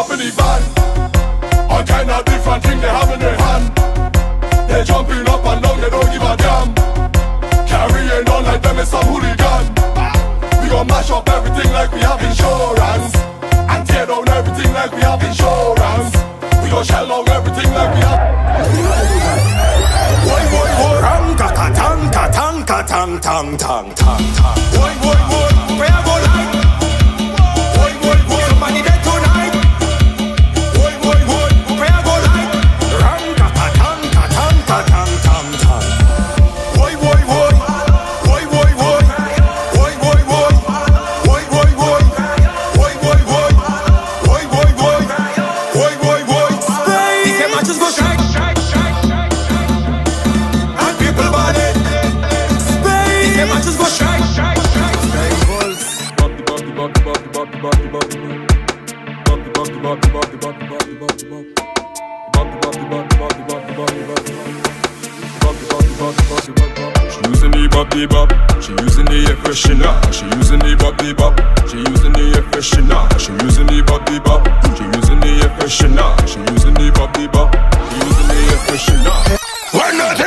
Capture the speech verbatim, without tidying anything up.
up in the van. All kind of different things they have in their hand. They jumping up and down, they don't give a damn. Carrying on like them is some hooligan. We gon' mash up everything like we have insurance, and tear down everything like we have insurance. We gon' shell out everything like we have. Boy, boy, boy. Ranka tang tang tang tang tang tang tang. Boy, boy, boy. Where I go like? Boy, boy, boy. Somebody dead tonight. Boy, boy, boy. Where I go like? Ranka tang tang tang tang tang tang. Boy, boy, boy. Boy, boy, boy. Boy, boy, boy. Boy, boy, boy. Boy, boy, boy. Boy, boy, boy. Boy, boy, boy. These them matches go shake, shake, shake, shake, shake. And people bad it. These them matches go shake, shake, shake, shake. Bobby, Bobby, Bobby, Bobby, Bobby, Bobby, Bobby. Bobby, Bobby, Bobby, Bobby, Bobby, Bobby, Bobby, Bobby. Bobby, Bobby, Bobby, Bobby, Bobby, Bobby, Bobby. Bobby, Bobby, Bobby, Bobby, Bobby, Bobby. She using the Bobby Bob, she using the air freshener. She using the Bobby Bob, she using the air freshener. She using the Bobby Bob, she using the air freshener. She using the Bobby Bob, she using the air freshener. We're not